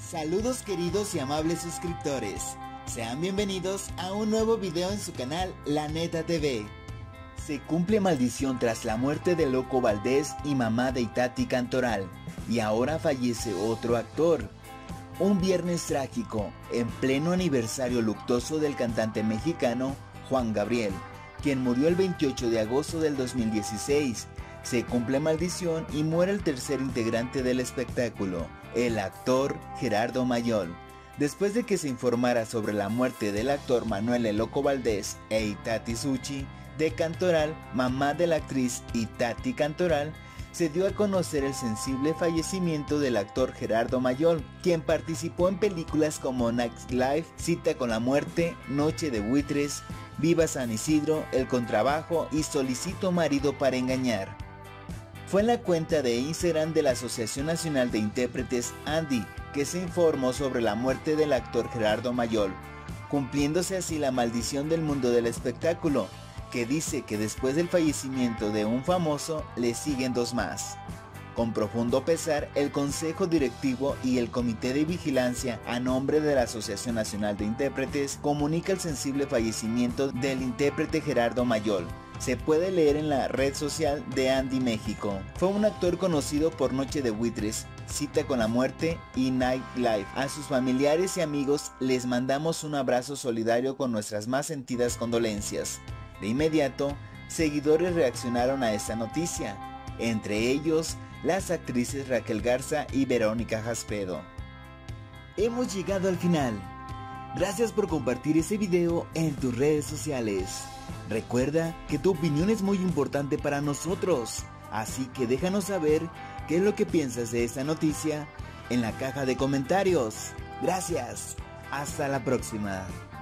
Saludos queridos y amables suscriptores, sean bienvenidos a un nuevo video en su canal La Neta TV. Se cumple maldición tras la muerte de Loco Valdés y mamá de Itatí Cantoral, y ahora fallece otro actor. Un viernes trágico, en pleno aniversario luctuoso del cantante mexicano Juan Gabriel, quien murió el 28 de agosto del 2016. Se cumple maldición y muere el tercer integrante del espectáculo, el actor Gerardo Mayol. Después de que se informara sobre la muerte del actor Manuel El Loco Valdés e Itatí Zuchi de Cantoral, mamá de la actriz Itatí Cantoral, se dio a conocer el sensible fallecimiento del actor Gerardo Mayol, quien participó en películas como Next Life, Cita con la Muerte, Noche de Buitres, Viva San Isidro, El Contrabajo y Solicito Marido para Engañar. Fue en la cuenta de Instagram de la Asociación Nacional de Intérpretes ANDI que se informó sobre la muerte del actor Gerardo Mayol, cumpliéndose así la maldición del mundo del espectáculo, que dice que después del fallecimiento de un famoso le siguen dos más. Con profundo pesar, el Consejo Directivo y el Comité de Vigilancia, a nombre de la Asociación Nacional de Intérpretes, comunica el sensible fallecimiento del intérprete Gerardo Mayol. Se puede leer en la red social de ANDI México. Fue un actor conocido por Noche de Buitres, Cita con la Muerte y Night Life. A sus familiares y amigos les mandamos un abrazo solidario con nuestras más sentidas condolencias. De inmediato, seguidores reaccionaron a esta noticia, entre ellos las actrices Raquel Garza y Verónica Jaspedo. Hemos llegado al final. Gracias por compartir este video en tus redes sociales. Recuerda que tu opinión es muy importante para nosotros, así que déjanos saber qué es lo que piensas de esta noticia en la caja de comentarios. Gracias, hasta la próxima.